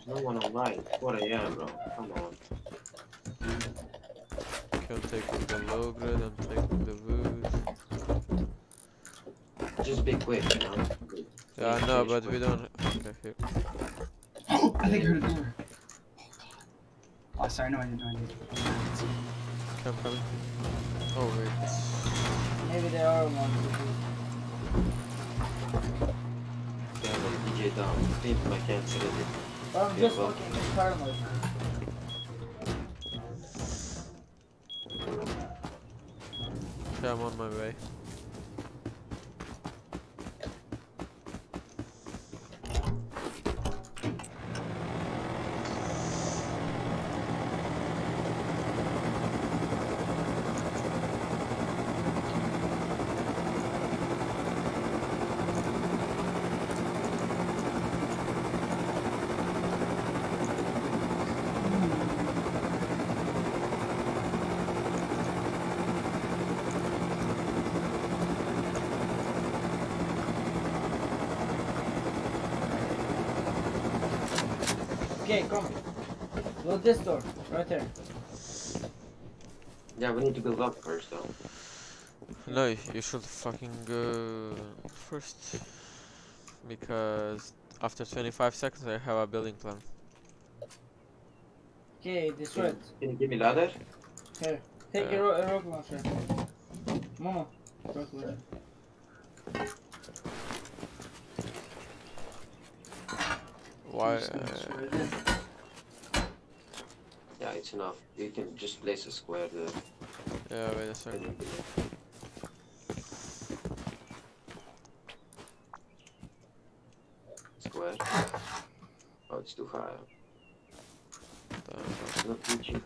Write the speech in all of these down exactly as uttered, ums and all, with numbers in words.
No one online. four A M bro. Come on. Okay, I'm taking the low grade, I'm taking the wood. Just be quick, you know? Yeah, I know, but we don't... Okay, here. Oh, I think I heard a door. Oh, God. Oh, sorry, no, I didn't know I didn't. Come, coming. Oh, wait. Maybe they are one. Yeah, the D J down. People I can't see it. But I'm Yeah, just well. looking at paranoid. Okay, I'm on my way. Okay, come. Go this door, right there. Yeah, we need to build up first though. No, you should fucking go first. Because after twenty-five seconds I have a building plan. Okay, destroy it. Can you give me ladder? Here, take Uh, a, ro a rocket launcher. Momo, rocket launcher. Why? I'm just gonna Uh, destroy this. Yeah, it's enough. You can just place a square there. yeah, wait a second. Square. Oh, it's too high. Uh, It's not reaching.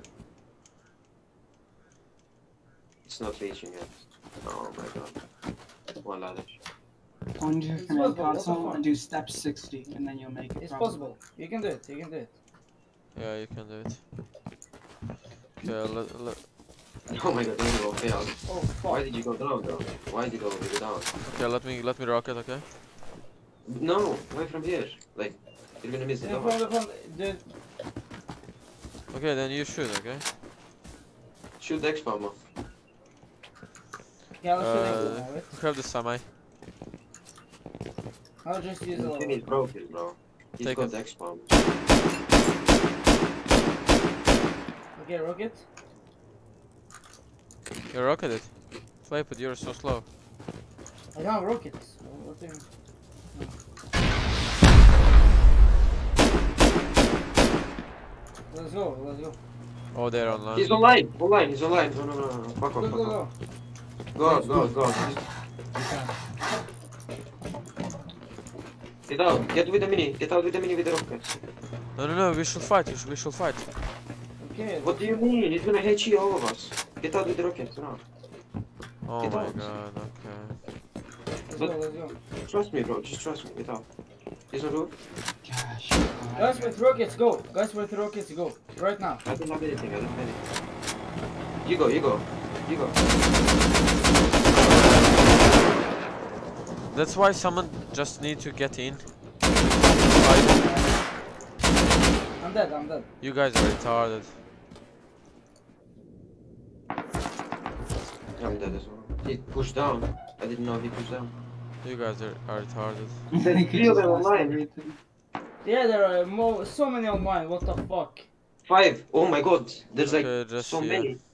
It's not reaching yet. Oh my god. One ladder. Go into your It's command possible, what the console fuck? and do step sixty, and then you'll make it. It's probably. possible. You can do it. You can do it. yeah, you can do it. Okay, let, let, Oh my god, there you go. Failed. Oh Why fuck. did you go down though? Why did you go down? okay, let me let me rocket, okay? No, away from here. Like, you're gonna miss the Yeah, door. from the front, dude. Okay, then you shoot, okay? Shoot the X-bomb off. Yeah, let's Uh, do it now, right? Grab the semi. I'll just use a The little. thing is broken, bro. He's Take got it. the X-bomb. Okay, rocket. You rocket it. Play, but you're so slow. I don't have rockets. What do you mean? Let's go, let's go. Oh, they're online. He's online! Online, he's online! No, no, no, no, no. Fuck Go, off, go, fuck go. off. Go out, go out, go out. Get out, get with the mini, get out with the mini with the rockets. No, no, no, we should fight, we should, we should fight. Okay. What do you mean? He's gonna hit you, all of us. Get out with the rockets, no. Oh Get my out. god, okay. Let's But- go, let's go. Trust me, bro, just trust me, get out. He's on roof. Gosh. Guys with rockets, go. Guys with rockets, go. Right now. I don't have anything, I don't have anything. You go, you go, you go. That's why someone just need to get in. I'm dead, I'm dead. You guys are retarded. I'm dead as well. He pushed down. I didn't know he pushed down. You guys are, are retarded. Then he could Feel just them lost online. everything. Yeah, there are mo so many on mine. What the fuck? Five! Oh my god! There's like Okay, just so here. many.